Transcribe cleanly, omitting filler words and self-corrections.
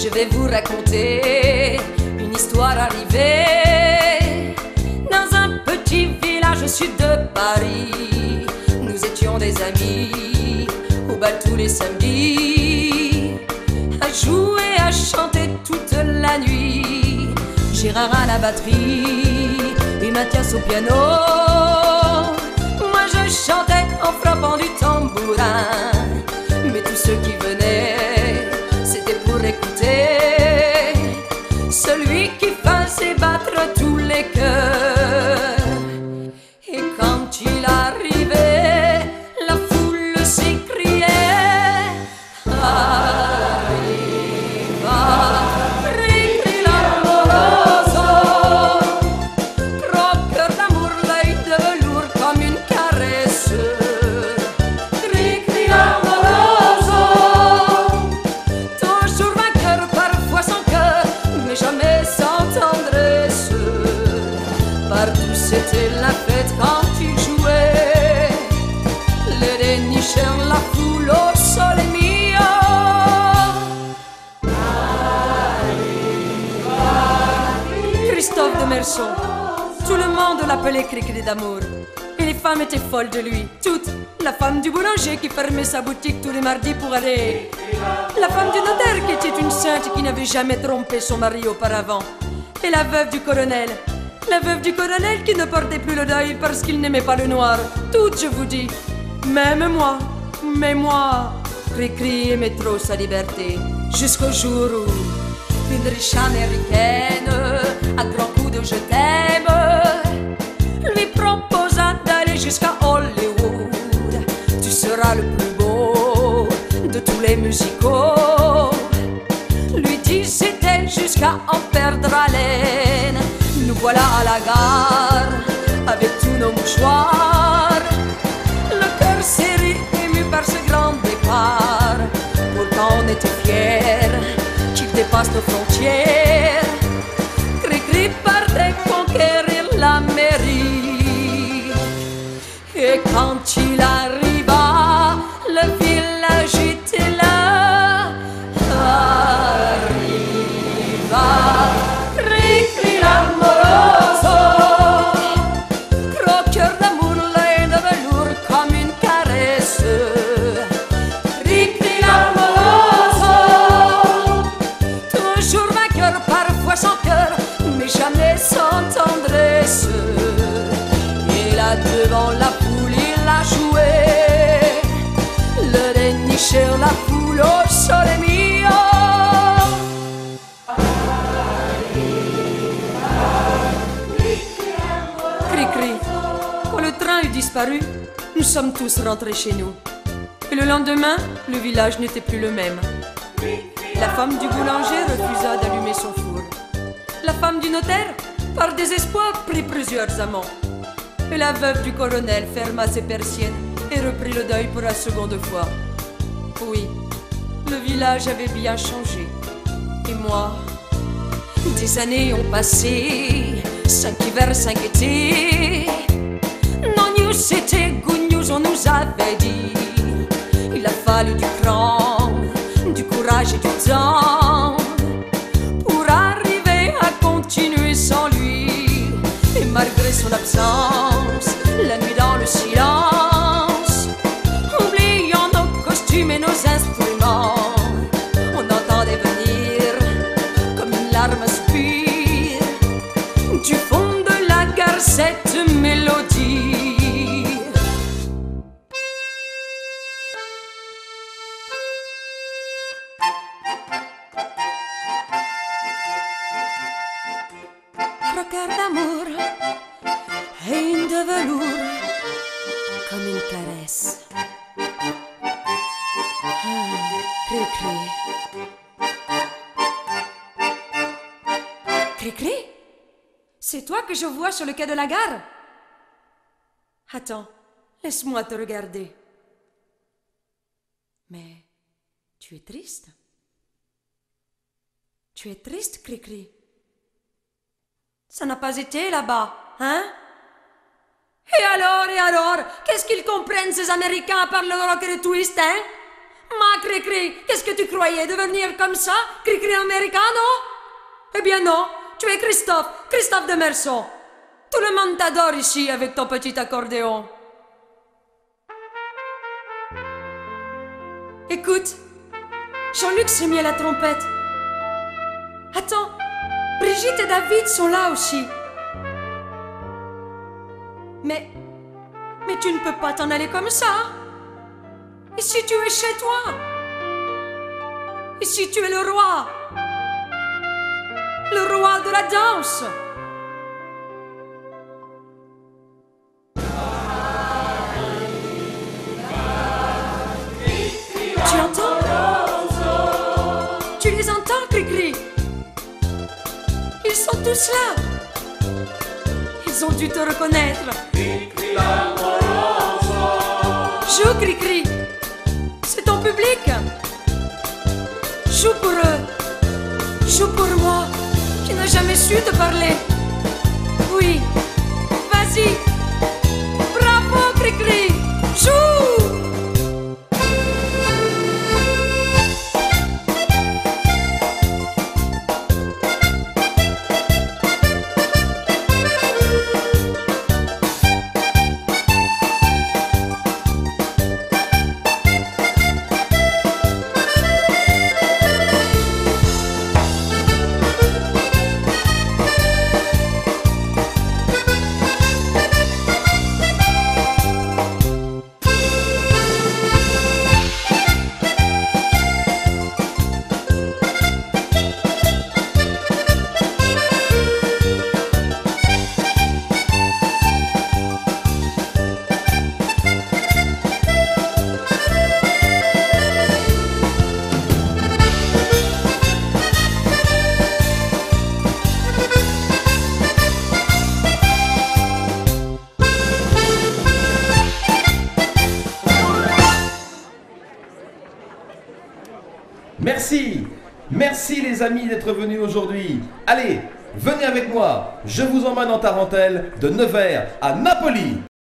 Je vais vous raconter une histoire arrivée dans un petit village au sud de Paris. Nous étions des amis au bal tous les samedis, à jouer, à chanter toute la nuit. Gérard à la batterie et Mathias au piano. Moi je chantais en frappant du tambourin, mais tous ceux qui venaient, c'était pour écouter celui qui faisait battre tous les cœurs. Et quand il arrivait, la foule s'écriait: arriva, Cricri l'amoroso, croqueur d'amour, l'œil de velours comme une caresse. Cricri l'amoroso, toujours vainqueur, parfois sans cœur, mais jamais sans tendresse. Partout c'était la fête quand il jouait, le dénicheur, la foule au soleil mio. Christophe de Merson, tout le monde l'appelait Cricri d'amour, et les femmes étaient folles de lui, toutes. La femme du boulanger qui fermait sa boutique tous les mardis pour aller, la femme du notaire qui était une sainte et qui n'avait jamais trompé son mari auparavant, et la veuve du colonel. La veuve du colonel qui ne portait plus le deuil parce qu'il n'aimait pas le noir. Toutes, je vous dis, même moi, mais moi, Cricri aimait trop sa liberté. Jusqu'au jour où une riche américaine, à grands coups de je t'aime, lui proposa d'aller jusqu'à Hollywood. Tu seras le plus beau de tous les musicaux, lui disait-elle jusqu'à en perdre haleine. Nous voilà à la gare avec tous nos mouchoirs, le cœur serré, ému par ce grand départ. Pourtant on était fiers qu'il dépasse nos frontières. Cricri partait conquérir la mairie. Et quand il arriva, le village était là. Arriva Cricri l'amoroso, croqueur d'amour, l'œil de velours comme une caresse. Cricri l'amoroso, toujours vainqueur, parfois sans cœur, mais jamais sans tendresse. Et là devant la foule il a joué, le dénicheur, la foule au soleil mio. Quand le train eut disparu, nous sommes tous rentrés chez nous. Et le lendemain, le village n'était plus le même. La femme du boulanger refusa d'allumer son four. La femme du notaire, par désespoir, prit plusieurs amants. Et la veuve du colonel ferma ses persiennes et reprit le deuil pour la seconde fois. Oui, le village avait bien changé. Et moi, des années ont passé, 5 hivers, 5 étés. Non news, c'était good news, on nous avait dit. Il a fallu du cran, du courage et du temps pour arriver à continuer sans lui. Et malgré son absence, la nuit dans le silence, oubliant nos costumes et nos instruments, on entendait venir comme une larme aspire du fond de la gare cette mélodie. Croqueur d'amour et une de velours comme une caresse. Cricri. Cricri? C'est toi que je vois sur le quai de la gare? Attends, laisse-moi te regarder. Mais tu es triste? Tu es triste, Cricri? Ça n'a pas été là-bas, hein? Et alors, qu'est-ce qu'ils comprennent ces Américains à part le rock et le twist, hein? Ma Cricri, qu'est-ce que tu croyais devenir comme ça, Cricri americano? Eh bien non, tu es Christophe, Christophe de Merson. Tout le monde t'adore ici avec ton petit accordéon. Écoute, Jean-Luc s'est mis à la trompette. Attends, Brigitte et David sont là aussi. Mais tu ne peux pas t'en aller comme ça. Ici tu es chez toi. Ici tu es le roi de la danse. Tu entends? Tu les entends, Cricri? Ils sont tous là. Ils ont dû te reconnaître. Joue, Cricri. C'est ton public. Joue pour eux. Joue pour moi, qui n'ai jamais su te parler. Oui, vas-y. Bravo, Cricri. Joue. Merci, merci les amis d'être venus aujourd'hui. Allez, venez avec moi, je vous emmène en tarentelle de Nevers à Napoli.